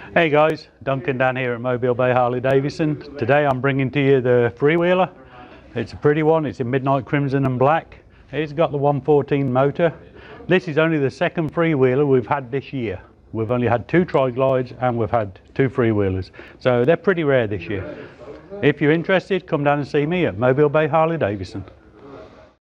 Hey guys, Duncan down here at Mobile Bay Harley-Davidson. Today I'm bringing to you the Freewheeler. It's a pretty one, it's in midnight crimson and black. It's got the 114 motor. This is only the second Freewheeler we've had this year. We've only had 2 Tri-Glides and we've had 2 Freewheelers. So they're pretty rare this year. If you're interested, come down and see me at Mobile Bay Harley-Davidson.